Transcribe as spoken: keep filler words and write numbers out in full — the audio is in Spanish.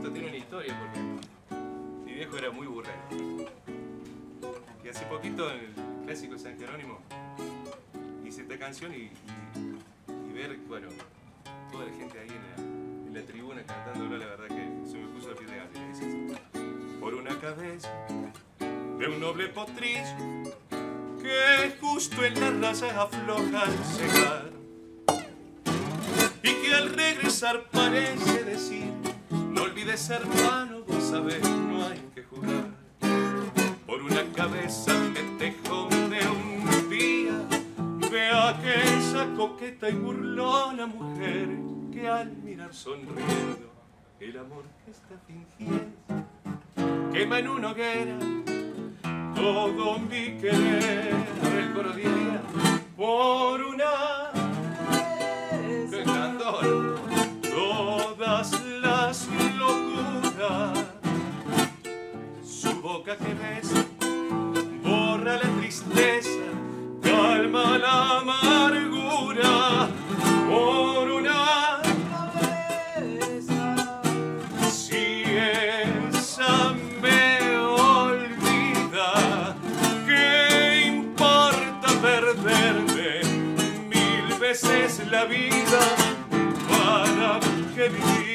esto tiene una historia porque mi viejo era muy burrero. Y hace poquito en el clásico de San Jerónimo hice esta canción y, y, y ver, bueno, toda la gente ahí en la, en la tribuna cantándolo, la verdad que se me puso la piel de gallina. Dice así: por una cabeza de un noble potrillo que justo en la raza afloja al cegar, y que al regresar parece decir: no olvides, hermano, vos sabés, no hay que jugar. Por una cabeza que te jode un día, vea que esa coqueta y burlona mujer que al mirar sonriendo el amor que está fingiendo quema en una hoguera todo mi querer. A ver el coro diría: por una que cantó todas las locuras, su boca que besa borra la tristeza, calma la amargura. Por una cabeza, si esa me olvida, ¿qué importa perderme mil veces la vida? ¿Para qué vivir?